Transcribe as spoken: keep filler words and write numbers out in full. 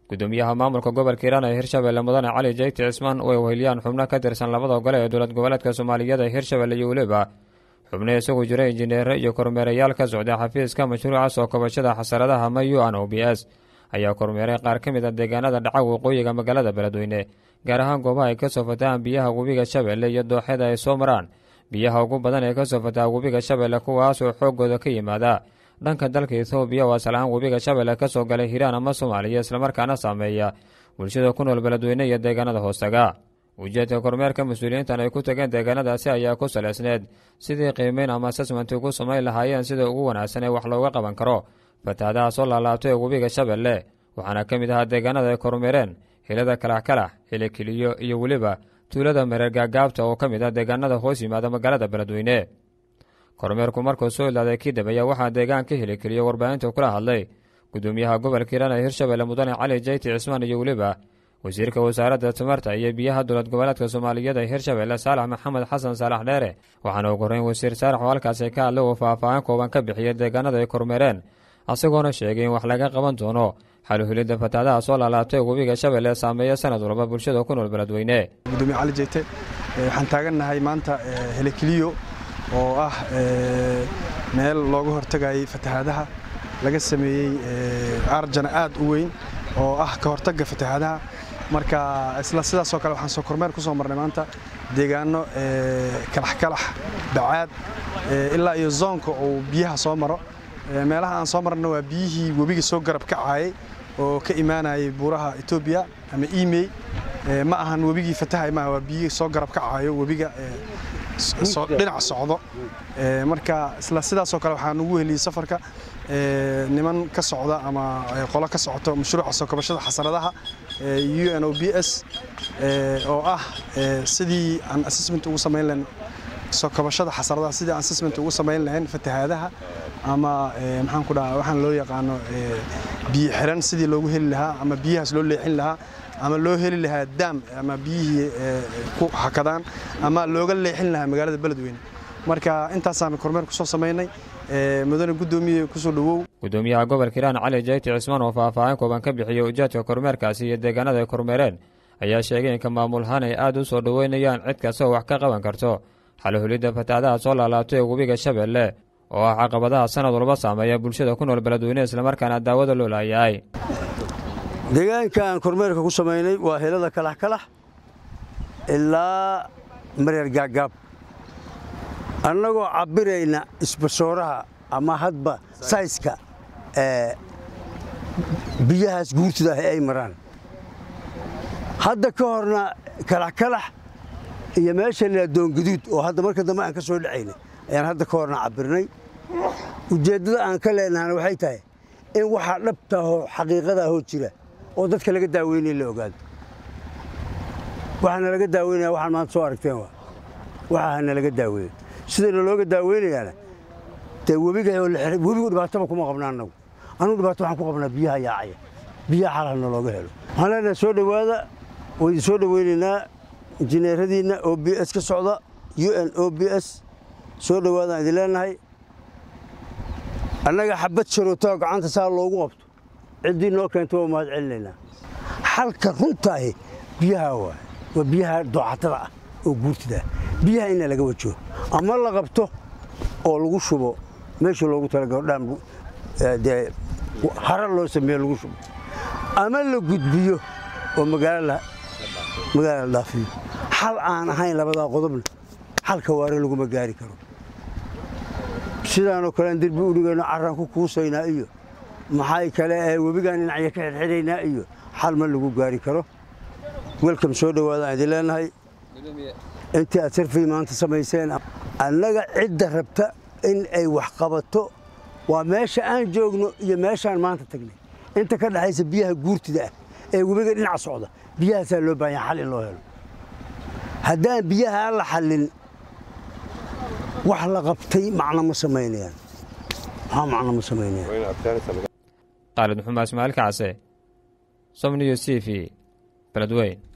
gudoomiyaha maamulka gobolka Hiiraan ee Hirshabelle Mudane Cali Jeyti Cismaan oo weheliyaan xubno ka tirsan labada gole ee dowlad goboleedka Soomaaliyeed ee Hirshabelle iyo waliba xubno isugu jira injineer iyo kormeerayaal ka socda xafiiska mashruuca soo kabashada xasaradaha M U N O B S ayaa kormeeray qaar ka mid ah deegaanada dhaca waqooyiga magaalada Beledweyne gaar ahaan goobaha ay ka soo fataan biyaha webiga Shabeelle iyo dooxada ay soo maraan biyaha ugu badan ee ka soo fataa webiga Shabeelle kuwaas oo xoogooda ka yimaada dhanka dalka Itoobiya waa salaan webiga Shabeelle ka soo galay Hiiraan ama Soomaaliya isla markaana saameeya bulshada ku nool Beledweyne iyo deegaanada hoostaga ujeedka kormeerka mas'uuliyiintan ay ku tageen deegaanadaasi ayaa ku saleysneed sidii qiimeyn ama assessment ugu samayn lahaayeen sida ugu wanaagsan ee wax looga qaban karo fatahaadaha soo laalaabtay webiga Shabeelle waxaana ka mid ahaa deegaanada ay kormeereen hilada kalax-kalax Hilakiliyo iyo waliba tuulada Mareer Gaagaabta oo ka mid ah deegaanada hoos yimaada magaalada Beledweyne kormeerku markuu soo ilaaday kadib ayaa waxaa deegaanka Hilakiliyo warbaahinta kula hadlay gudoomiyaha gobolka Hiiraan ee Hirshabelle Mudane Cali Jeyti Cismaan iyo waliba wasiirka wasaaradda tamarta iyo biyaha dowlad goboleedka Soomaaliyeed ee Hirshabelle Saalax Maxamed Xasan Saalax Dheere waxaana ugu horeyn wasiir Saalax oo halkaas ka hadlay oo faahfaahin kooban ka bixiyay deegaanada ay kormeereen asagoona sheegay in wax laga qaban doono xal u helidda fatahaadaha soo laalaabtay webiga Shabeelle saameeya sanad walba bulshada ku nool Beledweyne gudoomiye Cali Jeyti waxaan taagannahay maanta Hilakiliyo oo ah meel looga hortagay fatahaadaha laga sameeyay arjana aad u weyn oo ah ka hortagga fatahaadaha marka isla sidaas oo kale waxaan soo kormeer ku soo marnay maanta deegaano kalax-kalax bacaad ilaa iyo zoonka oo biyaha soo maro meelaha aan soo marno waa biyihii webiga soo garab ka caayay oo ka imaanayay buuraha Itoobiya ama Imey ma ahan webigii fatahay ma waa biyihii soo garab ka caayo webiga soo dhinac socdo marka isla sidaas oo kale waxaan ugu heliyay safarka niman ka socda ama qolo ka socoto mashruuca soo kabashada xasaradaha U N O B S oo ah sidii aan assessment ugu sameyn lahayn soo kabashada xasaradaha sidii aan assessment ugu sameyn lahayn fatahaadaha ama maxaan ku dhahaa waxaan loo yaqaano biyo xiran sidii loogu heli lahaa ama biyahaas loo leexin lahaa ama loo heli lahaa dam ama biyihii ku hakadaan ama looga leexin lahaa magaalada Beledweyne marka intaasaan kormeer ku soo sameynay mudane gudoomiye ku soo dhawow gudoomiyaha gobolka Hiiraan Cali Jeyti Cismaan oo faahfaahin kooban ka bixiyay ujeedka kormeerkaasi iyo deegaanada ay kormeereen ayaa sheegay in maamulhaan ay aad u soo dhaweynayaan cid kasta oo wax ka qaban karto xal u helidda fatahaadaha soo laalaabtay webiga Shabeelle oo ah caqabadaha sanad walba saameeya bulshada ku nool Beledweyne isla markaana daawada loo laayahay deegaankan kormeerka ku sameynay waa helada kalax-kalax ilaa Mareer Gaagaab annagoo cabirayna isbasooraha ama hadba sayska ee biyahaas guurtida ay maraan hadda ka horna kalax-kalax iyo meesha la doon guduud oo hadda marka dambe aan ka soo dhacaynay ayaan hadda ka horna cabirnay ujeedada aan ka leenahay waxay tahay in waxa dhabta oo xaqiiqada ah oo jira oo dadka laga daaweynay la ogaado waxaana laga daaweynaa waxaan maanta soo aragteen waa waxaana laga daaweeyay sidoo looga daaweynayana te webiga oo webigu dhibaato kuma qabnaa anagu anu dhibaato waxaan ku qabnaa biyaha yaacaya biyaha xalana looga helo waxaan leenahay soo dhawaada way soo dhaweynaynaa injineeradiina O B S ka socda U N O B S soo dhawaada idin leenahay annaga xabad sharooto gacanta saa loogu qabto cidii noo keento waa mahad celinayna xalka runtahay biyaha waa waa biyaha dooxatada ah oo guurtida biyaha in laga wajo ama la qabto oo lagu shubo meesha loogu talagalo dhan de harar loo sameeyo lagu shubo ama la gudbiyo oo magaalada magaalada dhaafiyo xal aan ahayn labada qodobna xalka waare lagu ma gaari karo sidaan oo kale dirbi u dhigayno carran ku kuusaynaa iyo maxay kale ee webigan dhinacyo ka xidhxidhaynaa iyo xal ma lagu gaari karo welcome soo dhawaada idin leenahay intii aad sarfay maanta samayseen annaga cidda rabta in ay wax qabato waa meesha aan joogno iyo meeshaan maanta tagnay inta ka dhaxaysa biyaha guurtida ah ee webiga dhinac socda biyahaasaa loo baahan yahay xal in loo helo haddaan biyaha aan la xallin wax la qabtay macno ma samaynayaan maxaa macno ma samaynayaan Khalid Maxamed Ismaaciil Kacse Somniyo T V Beledweyne